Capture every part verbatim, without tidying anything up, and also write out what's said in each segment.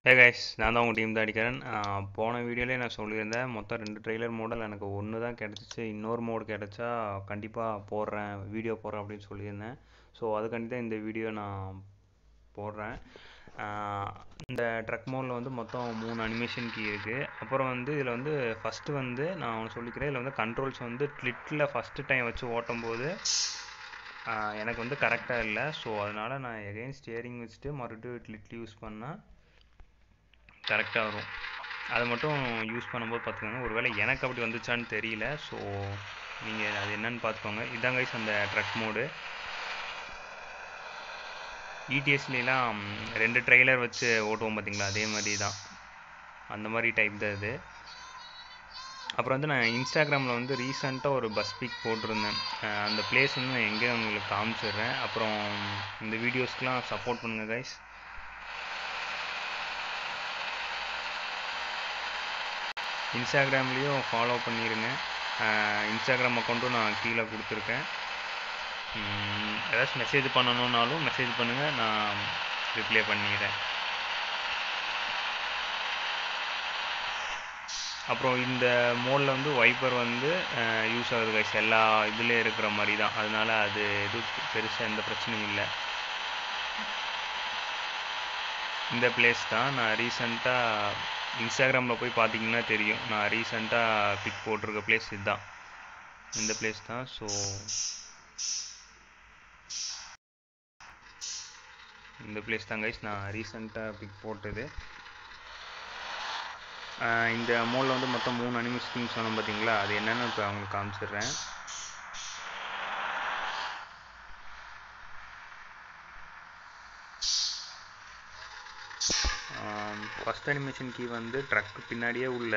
Hey guys, நான் தான் உங்கள் டீம் தான் அடிக்கிறேன். போன வீடியோலேயே நான் சொல்லியிருந்தேன், மொத்தம் ரெண்டு ட்ரெய்லர் மோடல் எனக்கு ஒன்று தான் கிடச்சிச்சு. இன்னொரு மோடு கிடச்சா கண்டிப்பாக போடுறேன், வீடியோ போடுறேன் அப்படின்னு சொல்லியிருந்தேன். ஸோ அதுக்காண்டி தான் இந்த வீடியோ நான் போடுறேன். இந்த ட்ரக் மோடில் வந்து மொத்தம் மூணு அனிமேஷன் கீ இருக்குது. அப்புறம் வந்து இதில் வந்து ஃபஸ்ட்டு வந்து நான் ஒன்று சொல்லிக்கிறேன், இதில் வந்து கண்ட்ரோல்ஸ் வந்து ட்லிட்டில் ஃபஸ்ட்டு டைம் வச்சு ஓட்டும் போது எனக்கு வந்து கரெக்டாக இல்லை. ஸோ அதனால் நான் எகைன் ஸ்டியரிங் வச்சுட்டு மறுபடியும் ட்லிட் யூஸ் பண்ணால் கரெக்டாக வரும். அதை மட்டும் யூஸ் பண்ணும்போது பார்த்துக்கோங்க. ஒருவேளை எனக்கு அப்படி வந்துச்சான்னு தெரியல. ஸோ நீங்கள் அது என்னன்னு பார்த்துக்கோங்க. இதான் கைஸ் அந்த ட்ரக் மோடு. இடிஎஸ்லாம் ரெண்டு ட்ரெய்லர் வச்சு ஓட்டுவோம் பார்த்தீங்களா, அதே மாதிரி தான், அந்த மாதிரி டைப் தான் இது. அப்புறம் வந்து நான் இன்ஸ்டாகிராமில் வந்து ரீசெண்டாக ஒரு பஸ் பிக் போட்டிருந்தேன். அந்த பிளேஸ் வந்து நான் எங்கேயும் உங்களுக்கு காமிச்சிடுறேன். அப்புறம் இந்த வீடியோஸ்க்கெலாம் சப்போர்ட் பண்ணுங்கள் கைஸ். இன்ஸ்டாகிராம்லேயும் ஃபாலோ பண்ணிடுங்க. இன்ஸ்டாகிராம் அக்கௌண்ட்டும் நான் கீழே கொடுத்துருக்கேன். ஏதாச்சும் மெசேஜ் பண்ணணுன்னாலும் மெசேஜ் பண்ணுங்கள், நான் ரிப்ளை பண்ணிடுறேன். அப்புறம் இந்த மோடில் வந்து வைப்பர் வந்து யூஸ் ஆகுது கைஸ், எல்லா இதுலேயும் இருக்கிற மாதிரி தான். அதனால் அது எதுவும் பெருசாக எந்த பிரச்சனையும் இல்லை. இந்த பிளேஸ் தான் நான் ரீசெண்டாக இன்ஸ்டாகிராமில் போய் பார்த்தீங்கன்னா தெரியும், நான் ரீசெண்டாக பிக் போட்டிருக்க பிளேஸ் இதுதான், இந்த பிளேஸ் தான். ஸோ இந்த பிளேஸ் தான் கைஸ் நான் ரீசெண்டாக பிக் போட்டது. இந்த மோடில் வந்து மொத்தம் மூணு அனிமேஷன் சொன்னோம் பார்த்தீங்களா, அது என்னென்னு இப்போ அவங்களுக்கு காமிச்சிடுறேன். ஃபஸ்ட் அனிமேஷன் கீ வந்து ட்ரக்கு பின்னாடியே உள்ள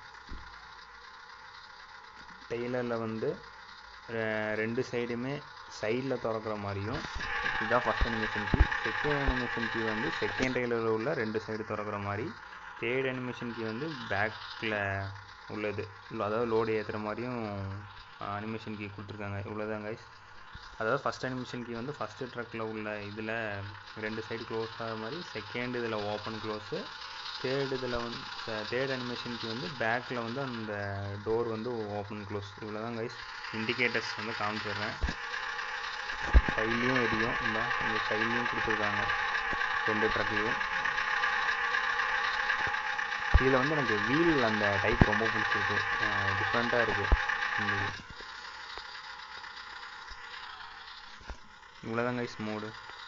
டெய்லரில் வந்து ரெண்டு சைடுமே சைடில் திறக்கிற மாதிரியும், இதுதான் first animation key. Second animation key வந்து செகண்ட் டெய்லரில் உள்ள ரெண்டு சைடு திறக்கிற மாதிரி. தேர்ட் அனிமேஷன் கீ வந்து பேக்கில் உள்ளது, அதாவது லோடு ஏற்றுற மாதிரியும் அனிமேஷன் கீ கொடுத்துருக்காங்க. இவ்வளோதான் கைஸ். அதாவது ஃபஸ்ட் அனிமேஷன் கீ வந்து ஃபஸ்ட்டு ட்ரக்கில் உள்ள இதில் ரெண்டு சைடு க்ளோஸ் ஆகிற மாதிரி, செகண்ட் இதில் ஓப்பன் க்ளோஸு, தேர்டு இதில் வந்து தேர்ட் அனிமேஷன் கீ வந்து பேக்கில் வந்து அந்த டோர் வந்து ஓப்பன் க்ளோஸ். இவ்வளோ தான் கைஸ். இண்டிகேட்டர்ஸ் வந்து காமிச்சிடுறேன். சைட்லேயும் எரியும், இல்லை இந்த சைட்லேயும் கொடுத்துருக்காங்க ரெண்டு ட்ரக்லேயும். இதில் வந்து எனக்கு வீல் அந்த டைப் ரொம்ப பிடிச்சிருக்கு, டிஃப்ரெண்ட்டாக இருக்குது இந்த. இவ்வளோதான் கைஸ் மோடு.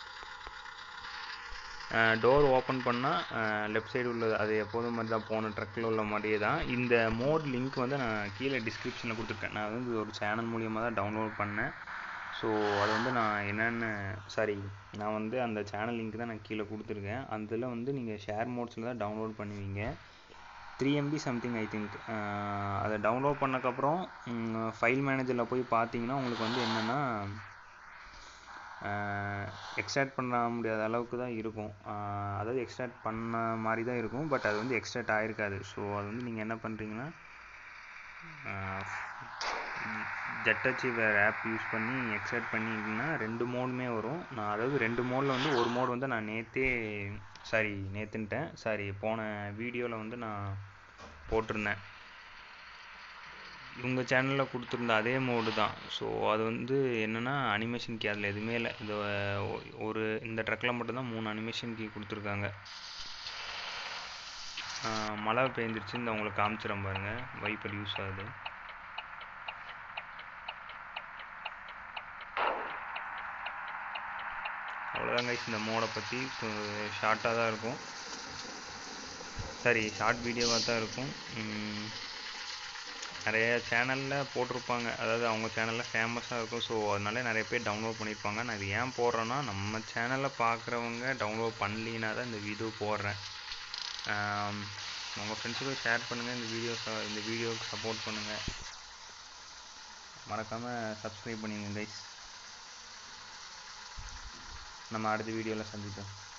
டோர் ஓப்பன் பண்ணால் லெஃப்ட் சைடு உள்ளது அது எப்போதும் மாதிரி தான், போன ட்ரக்கில் உள்ள மாதிரியே தான். இந்த மோட் லிங்க் வந்து நான் கீழே டிஸ்கிரிப்ஷனில் கொடுத்துருக்கேன். நான் வந்து ஒரு சேனல் மூலியமாக தான் டவுன்லோட் பண்ணேன். ஸோ அது வந்து நான் என்னென்னு சாரி நான் வந்து அந்த சேனல் லிங்க் தான் நான் கீழே கொடுத்துருக்கேன். அதில் வந்து நீங்கள் ஷேர் மோட்ஸில் தான் டவுன்லோட் பண்ணுவீங்க. Three MB something I think. அதை டவுன்லோட் பண்ணக்கப்புறம் ஃபைல் மேனேஜரில் போய் பார்த்தீங்கன்னா உங்களுக்கு வந்து என்னென்னா எக்ஸ்ட்ராக்ட் பண்ண முடியாத அளவுக்கு தான் இருக்கும். அதாவது எக்ஸ்ட்ராக்ட் பண்ண மாதிரி தான் இருக்கும், பட் அது வந்து எக்ஸ்ட்ராக்ட் ஆகிருக்காது. ஸோ அது வந்து நீங்கள் என்ன பண்ணுறீங்கன்னா ஜெட்டச்சீவர் ஆப் யூஸ் பண்ணி எக்ஸ்ட்ராக்ட் பண்ணிங்கன்னா ரெண்டு மோடுமே வரும். நான் அதாவது ரெண்டு மோடில் வந்து ஒரு மோடு வந்து நான் நேற்றே சாரி நேற்றுன்ட்டேன் சாரி போன வீடியோவில் வந்து நான் போட்டிருந்தேன். இவங்க சேனலில் கொடுத்துருந்த அதே மோடு தான். ஸோ அது வந்து என்னென்னா அனிமேஷன் கீ அதில் எதுவுமே இல்லை. இது ஒரு இந்த ட்ரக்கில் மட்டும்தான் மூணு அனிமேஷன் கீ கொடுத்துருக்காங்க. மழை பெய்ஞ்சிருச்சு, இந்த உங்களுக்கு காமிச்சிடும் பாருங்கள், வைப்பர் யூஸ் ஆகுது. அவ்வளோதான் கைஸ் இந்த மோடை பற்றி. ஷார்ட்டாக தான் இருக்கும், சாரி ஷார்ட் வீடியோவாக தான் இருக்கும். நிறைய சேனலில் போட்டிருப்பாங்க, அதாவது அவங்க சேனலில் ஃபேமஸாக இருக்கும். ஸோ அதனால நிறைய பேர் டவுன்லோட் பண்ணியிருப்பாங்க. நான் இது ஏன் போடுறேன்னா, நம்ம சேனலில் பார்க்குறவங்க டவுன்லோட் பண்ணலினா தான் இந்த வீடியோ போடுறேன். உங்கள் ஃப்ரெண்ட்ஸுக்கும் ஷேர் பண்ணுங்கள், இந்த வீடியோஸ் இந்த வீடியோவுக்கு சப்போர்ட் பண்ணுங்கள். மறக்காமல் சப்ஸ்கிரைப் பண்ணிடுங்க கைஸ். நம்ம அடுத்த வீடியோவில் சந்திப்போம்.